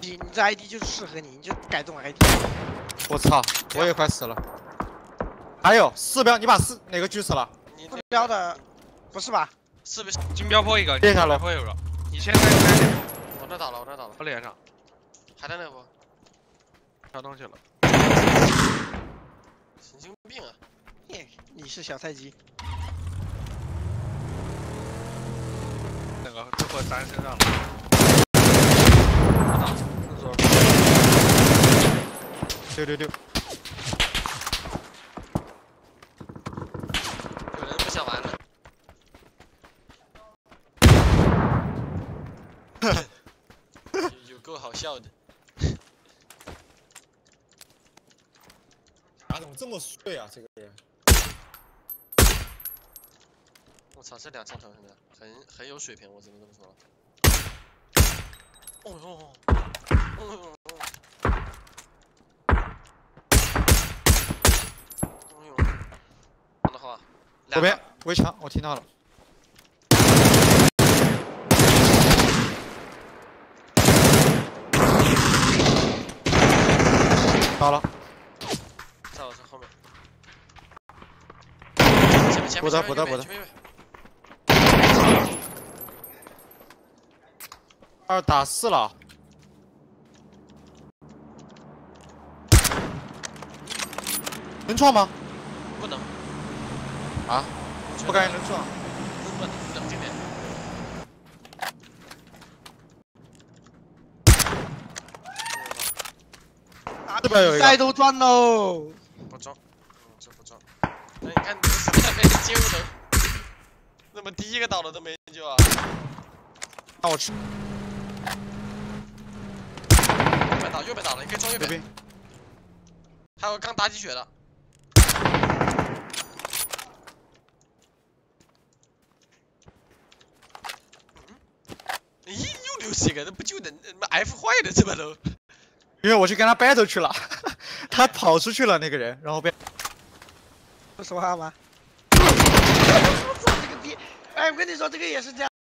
你这 ID 就是适合你，你就改这种 ID。 我操，我也快死了。还有4标，你把哪个狙死了？ 你标的不是吧 4标， 金标坡一个， 接下来会有个。你先开脸， 我那倒了，我那倒了， 我脸上还在那不？ 挑东西了。 神经病啊！ 你是小菜鸡。 那个这货咱身上了。我打， 丢。 有人不想玩了。有够好笑的。 怎么这么碎啊？这个人。 我操，这2枪头真的很有水平，我只能这么说了。的话， 左边围墙，我听到了。到了。 在我这后面。前面。 补的。2打4了。能撞吗？ 不能。 啊？我感觉能撞。 不能，冷静点。 这边有一个。 赛都撞喽。 不撞，这不撞。那你看你是没救的，怎么第一个倒了都没救啊？ 那我吃。 右边倒了，你可以撞右边。还有刚打鸡血的。咦，又60个，那不就能F 坏的这把楼？ 因为我去跟他 battle 去了，他跑出去了那个人，然后被。 不说话吗？我操，这个逼！哎，我跟你说，这个也是这样。